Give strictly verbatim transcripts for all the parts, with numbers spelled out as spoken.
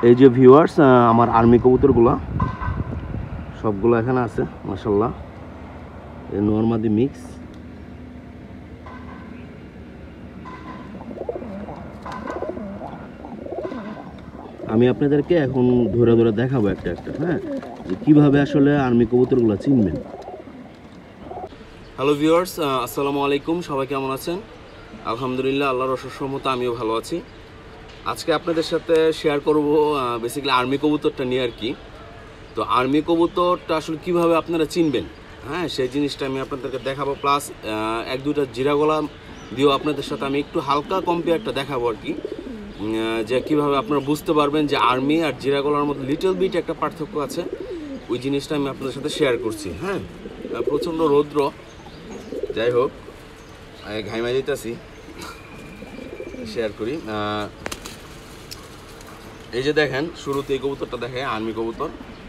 এই যে ভিউয়ার্স আমার আর্মি কবুতরগুলো সবগুলো এখানে আছে মাশাআল্লাহ, এই নরমাদি মিক্স। আমি আপনাদেরকে এখন ধরে ধরে দেখাবো একটা একটা, হ্যাঁ, যে কীভাবে আসলে আর্মি কবুতরগুলো চিনবেন। হ্যালো ভিউয়ার্স, আসসালামু আলাইকুম, সবাই কেমন আছেন? আলহামদুলিল্লাহ, আল্লাহর অশেষ রহমতে আমিও ভালো আছি। আজকে আপনাদের সাথে শেয়ার করব বেসিক্যালি আর্মি কবুতরটা নিয়ে আর কি। তো আর্মি কবুতরটা আসলে কীভাবে আপনারা চিনবেন, হ্যাঁ, সেই জিনিসটা আমি আপনাদেরকে দেখাবো। প্লাস এক দুইটা জিরা গলা দিয়েও আপনাদের সাথে আমি একটু হালকা কম্পেয়ারটা দেখাবো আর কি, যে কীভাবে আপনারা বুঝতে পারবেন যে আর্মি আর জিরা গলার মধ্যে লিটল বিট একটা পার্থক্য আছে। ওই জিনিসটা আমি আপনাদের সাথে শেয়ার করছি। হ্যাঁ, প্রচণ্ড রৌদ্র, যাই হোক ঘাইমা যেতেছি, শেয়ার করি। এই যে দেখেন, শুরুতে এই কবুতরটা দেখে আর্মি কবুতর।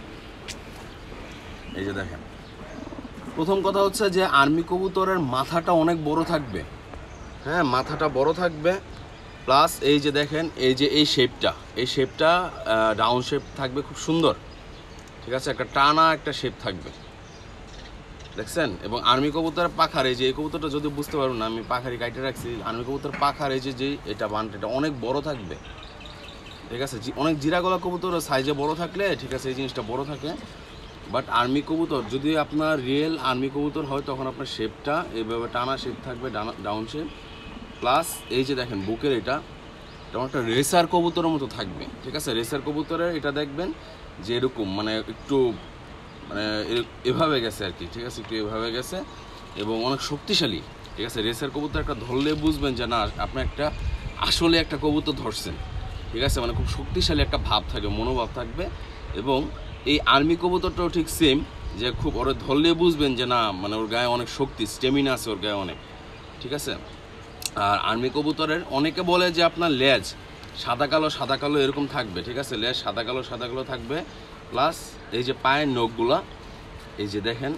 এই যে দেখেন, প্রথম কথা হচ্ছে যে আর্মি কবুতরের মাথাটা অনেক বড় থাকবে। হ্যাঁ, মাথাটা বড় থাকবে। প্লাস এই যে দেখেন, এই যে এই শেপটা, এই শেপটা ডাউন শেপ থাকবে, খুব সুন্দর, ঠিক আছে, একটা টানা একটা শেপ থাকবে, দেখছেন। এবং আর্মি কবুতরের পাখার, এই যে এই কবুতরটা যদি বুঝতে পারুন না, আমি পাখারি কাইটে রাখছি। আর্মি কবুতরের পাখার এই যে যে এটা বানটা, এটা অনেক বড় থাকবে, ঠিক আছে। অনেক জিরা গলা কবুতর সাইজে বড় থাকলে, ঠিক আছে, এই জিনিসটা বড় থাকে। বাট আর্মি কবুতর যদি আপনার রিয়েল আর্মি কবুতর হয়, তখন আপনার শেপটা এইভাবে টানা শেপ থাকবে, ডাউন শেপ। প্লাস এই যে দেখেন বুকের এটা, এটা একটা রেসার কবুতরের মতো থাকবে, ঠিক আছে। রেসার কবুতরের এটা দেখবেন যে এরকম মানে একটু মানে এভাবে গেছে আর কি, ঠিক আছে, একটু এভাবে গেছে এবং অনেক শক্তিশালী, ঠিক আছে। রেসার কবুতর একটা ধরলে বুঝবেন যে না, আপনি একটা আসলে একটা কবুতর ধরছেন, ঠিক আছে, মানে খুব শক্তিশালী একটা ভাব থাকবে, মনোভাব থাকবে। এবং এই আর্মি কবুতরটাও ঠিক সেম, যে খুব ওরা ধরলে বুঝবেন যে না, মানে ওর গায়ে অনেক শক্তি, স্টেমিনা আছে ওর গায়ে অনেক, ঠিক আছে। আর আর্মি কবুতরের অনেকে বলে যে আপনার লেজ সাদা কালো সাদা কালো এরকম থাকবে, ঠিক আছে, লেজ সাদা কালো সাদা কালো থাকবে। প্লাস এই যে পায়ের নখগুলা, এই যে দেখেন,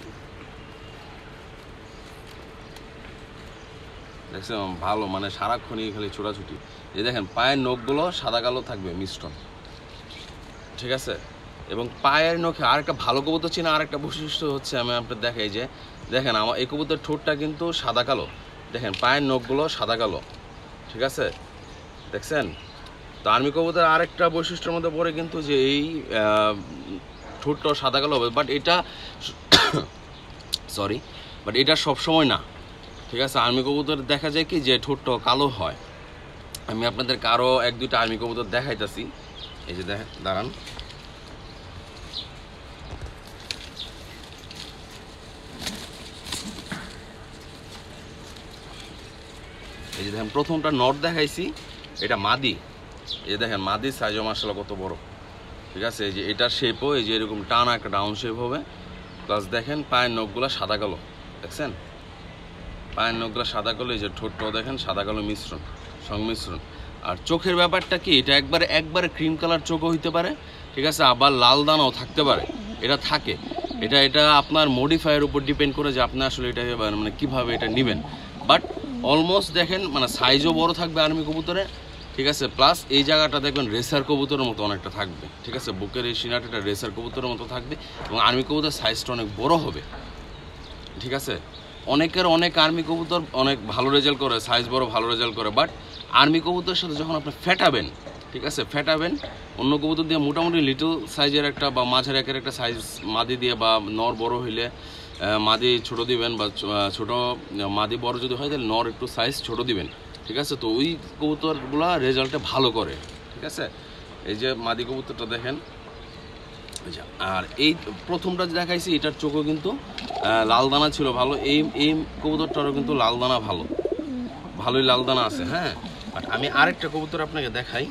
দেখছেন ভালো, মানে সারাক্ষণই খালি ছোটাছুটি। এই দেখেন পায়ের নখগুলো সাদা কালো থাকবে মিশ্রণ, ঠিক আছে। এবং পায়ের নখে আর একটা ভালো কবুতর চিনা আর একটা বৈশিষ্ট্য হচ্ছে, আমি আপনার দেখাই যে দেখেন আমার এই কবুতর ঠোঁটটা কিন্তু সাদা কালো, দেখেন পায়ের নখগুলো সাদা কালো, ঠিক আছে, দেখছেন। তো আর্মি কবুতর আরেকটা বৈশিষ্ট্যের মধ্যে পড়ে কিন্তু যে এই ঠোঁটটাও সাদা কালো হবে, বাট এটা সরি বাট এটা সবসময় না, ঠিক আছে। আর্মি কবুতর দেখা যায় কি যে ঠোঁটটাও কালো হয়। আমি আপনাদেরকে আরও এক দুইটা আর্মি কবুতর দেখাইতেছি। এই যে দেখেন, দাঁড়ান, এই যে দেখেন প্রথমটা নট দেখাইছি, এটা মাদি। এই যে দেখেন মাদির সাইজও মাশাআল্লাহ কত বড়, ঠিক আছে। এই যে এটার শেপও এই যে এরকম টানা একটা ডাউন শেপ হবে। প্লাস দেখেন পায়ের নখগুলো সাদা কালো, দেখছেন পায়ের নখগুলো সাদা কালো। এই যে ঠোঁটটাও দেখেন সাদা কালো মিশ্রণ, সংমিশ্রণ। আর চোখের ব্যাপারটা কি, এটা একবারে একবারে ক্রিম কালার চোখও হইতে পারে, ঠিক আছে, আবার লাল দানাও থাকতে পারে, এটা থাকে। এটা এটা আপনার মডিফায়ার উপর ডিপেন্ড করে যে আপনি আসলে এটা মানে কীভাবে এটা নেবেন। বাট অলমোস্ট দেখেন মানে সাইজও বড় থাকবে আর্মি কবুতরে, ঠিক আছে। প্লাস এই জায়গাটা দেখবেন রেসার কবুতরের মতো অনেকটা থাকবে, ঠিক আছে, বুকের এই সিনাটা রেসার কবুতরের মতো থাকবে। এবং আর্মি কবুতরের সাইজটা অনেক বড় হবে, ঠিক আছে। অনেকের অনেক আর্মি কবুতর অনেক ভালো রেজাল্ট করে, সাইজ বড় ভালো রেজাল্ট করে। বাট আর্মি কবুতরের সাথে যখন আপনি ফেটাবেন, ঠিক আছে, ফেটাবেন অন্য কবুতর দিয়ে মোটামুটি লিটল সাইজের একটা বা মাঝের একের একটা সাইজ মাদি দিয়ে, বা নর বড় হইলে মাদি ছোট দিবেন, বা ছোট মাদি বড় যদি হয় তাহলে নর একটু সাইজ ছোট দিবেন, ঠিক আছে। তো ওই কবুতরগুলো রেজাল্টে ভালো করে, ঠিক আছে। এই যে মাদি কবুতরটা দেখেন, আর এই প্রথমটা দেখাইছি এটার চোখও কিন্তু লাল দানা ছিল ভালো। এই এই কবুতরটারও কিন্তু লাল দানা ভালো, ভালোই লাল দানা আছে। হ্যাঁ, বাট আমি আরেকটা কবুতর আপনাকে দেখাই।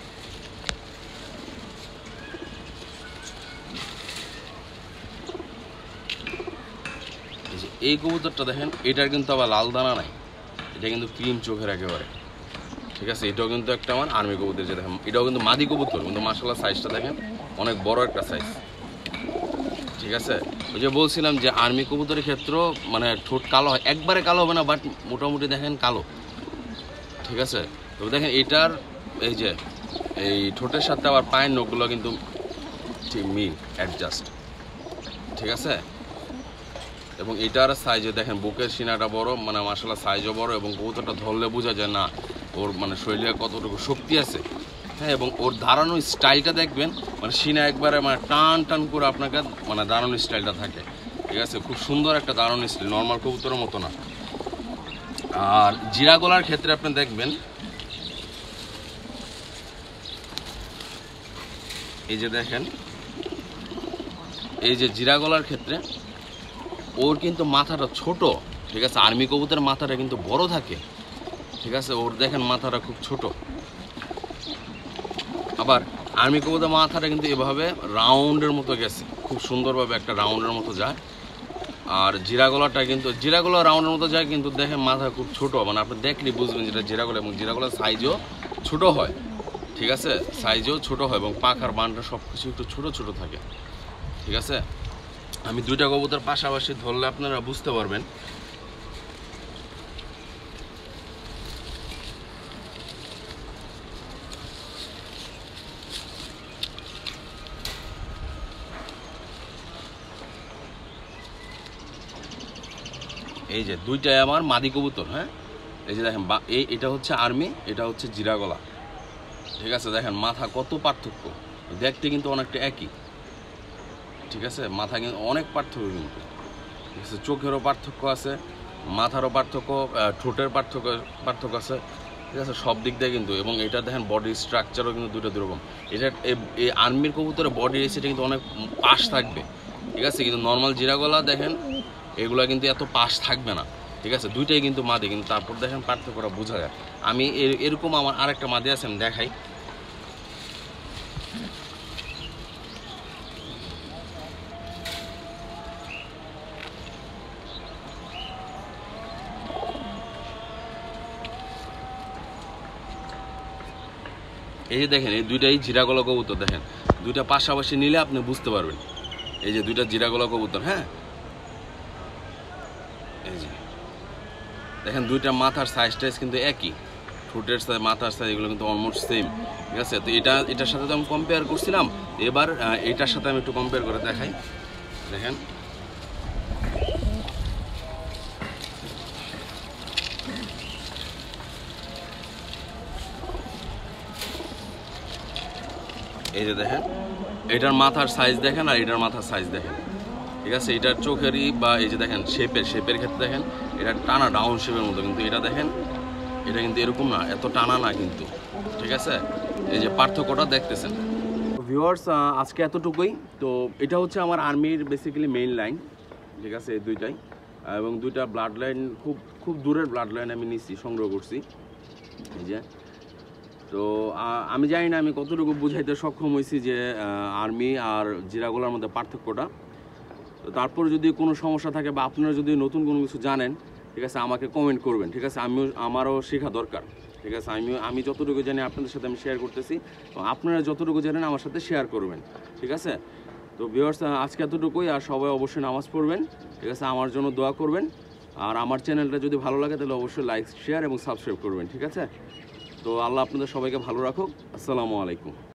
এই কবুতরটা দেখেন, এটার কিন্তু আবার লাল দানা নাই, এটা কিন্তু ক্রিম চোখের একেবারে, ঠিক আছে। এটাও কিন্তু একটা আমার আর্মি কবুতর, যে দেখেন এটাও কিন্তু মাদি কবুতর, কিন্তু মাশাআল্লাহ সাইজটা দেখেন অনেক বড় একটা সাইজ, ঠিক আছে। ওই যে বলছিলাম যে আর্মি কবুতরের ক্ষেত্রে মানে ঠোঁট কালো হয়, একবারে কালো হবে না, বাট মোটামুটি দেখেন কালো, ঠিক আছে। তো দেখেন এটার এই যে এই ঠোঁটের সাথে আবার পায়ের নখগুলো কিন্তু ঠিক মিল অ্যাডজাস্ট, ঠিক আছে। এবং এটার সাইজে দেখেন বুকের সিনাটা বড়, মানে মাশাআল্লাহ সাইজও বড়, এবং কবুতরটা ধরলে বোঝা যায় না ওর মানে শরীরে কতটুকু শক্তি আছে, হ্যাঁ। এবং ওর দাঁড়ানোর স্টাইলটা দেখবেন, মানে সিনা একবারে মানে টান টান করে আপনাকে মানে দাঁড়ানোর স্টাইলটা থাকে, ঠিক আছে। খুব সুন্দর একটা দাঁড়ানোর স্টাইল, নর্মাল কবুতরের মতো না। আর জিরা গলার ক্ষেত্রে আপনি দেখবেন এই যে দেখেন এই যে জিরা গলার ক্ষেত্রে ওর কিন্তু মাথাটা ছোট, ঠিক আছে। আর্মি কবুতরের মাথাটা কিন্তু বড় থাকে, ঠিক আছে। ওর দেখেন মাথাটা খুব ছোট। আবার আর্মি কবুতর মাথাটা কিন্তু এভাবে রাউন্ডের মতো গেছে, খুব সুন্দরভাবে একটা রাউন্ডের মতো যায়। আর জিরা গলাটা কিন্তু জিরা গলা রাউন্ডের মতো যায়, কিন্তু দেখেন মাথা খুব ছোট, মানে আপনি দেখলে বুঝবেন যেটা জিরা গলা। এবং জিরা গলার সাইজও ছোট হয়, ঠিক আছে, সাইজও ছোট হয়, এবং পাখার বানটা সব কিছু একটু ছোট ছোট থাকে, ঠিক আছে। আমি দুইটা কবুতর পাশাপাশি ধরলে আপনারা বুঝতে পারবেন। এই যে দুইটাই আমার মাদি কবুতর, হ্যাঁ। এই যে দেখেন এই এটা হচ্ছে আর্মি, এটা হচ্ছে জিরা গলা, ঠিক আছে। দেখেন মাথা কত পার্থক্য, দেখতে কিন্তু অনেকটা একই, ঠিক আছে। মাথা কিন্তু অনেক পার্থক্য, কিন্তু ঠিক আছে। চোখেরও পার্থক্য আছে, মাথারও পার্থক্য, ঠোঁটের পার্থক্য পার্থক্য আছে, ঠিক আছে, সব দিক দিয়ে কিন্তু। এবং এটা দেখেন বডি স্ট্রাকচারও কিন্তু দুটো দুরকম। এটা এই আর্মির কবুতরের বডি সেটা কিন্তু অনেক পাশ থাকবে, ঠিক আছে। কিন্তু নর্মাল জিরা গলা দেখেন এগুলা কিন্তু এত পাশ থাকবে না, ঠিক আছে। দুইটাই কিন্তু মাদি, কিন্তু তারপর দেখেন পার্থক্যটা বোঝা যায়। আমি এরকম আমার আরেকটা মাদি আছে, আমি দেখাই। এই যে দেখেন এই দুইটাই জিরা গলা কবুতর, দেখেন দুইটা পাশাপাশি নিলে আপনি বুঝতে পারবেন। এই যে দুইটা জিরা গলা কবুতর, হ্যাঁ। এই যে দেখেন দুইটা মাথার সাইজ টাইজ কিন্তু একই, ঠোঁটের সাইজ মাথার সাইজ এগুলো কিন্তু অলমোস্ট সেম, ঠিক আছে। তো এটা এটার সাথে তো আমি কম্পেয়ার করছিলাম, এবার এটার সাথে আমি একটু কম্পেয়ার করে দেখাই। দেখেন এই যে দেখেন এটার মাথার সাইজ দেখেন আর এটার মাথার সাইজ দেখেন, ঠিক আছে। এটার চোখেরই বা এই যে দেখেন শেপের শেপের ক্ষেত্রে দেখেন এটা টানা ডাউন শেপের মতো, কিন্তু এটা দেখেন এটা কিন্তু এরকম না, এত টানা না কিন্তু, ঠিক আছে। এই যে পার্থক্যটা দেখতেছেন। ভিউয়ার্স আজকে এতটুকুই। তো এটা হচ্ছে আমার আর্মির বেসিক্যালি মেইন লাইন, ঠিক আছে, এই দুইটাই। এবং দুইটা ব্লাড লাইন খুব খুব দূরের ব্লাড লাইন আমি নিচ্ছি, সংগ্রহ করছি, এই যে। তো আমি জানি না আমি কতটুকু বুঝাইতে সক্ষম হয়েছি যে আর্মি আর জিরাগোলার মধ্যে পার্থক্যটা। তো তারপর যদি কোনো সমস্যা থাকে বা আপনারা যদি নতুন কোনো কিছু জানেন, ঠিক আছে, আমাকে কমেন্ট করবেন, ঠিক আছে। আমিও আমারও শেখা দরকার, ঠিক আছে। আমি আমি যতটুকু জানি আপনাদের সাথে আমি শেয়ার করতেছি, আপনারা যতটুকু জানেন আমার সাথে শেয়ার করবেন, ঠিক আছে। তো ভিউয়ার্স আজকে এতটুকুই। আর সবাই অবশ্যই নামাজ পড়বেন, ঠিক আছে, আমার জন্য দোয়া করবেন। আর আমার চ্যানেলটা যদি ভালো লাগে তাহলে অবশ্যই লাইক শেয়ার এবং সাবস্ক্রাইব করবেন, ঠিক আছে। তো আল্লাহ আপনাদের সবাইকে ভালো রাখুক। আসসালামু আলাইকুম।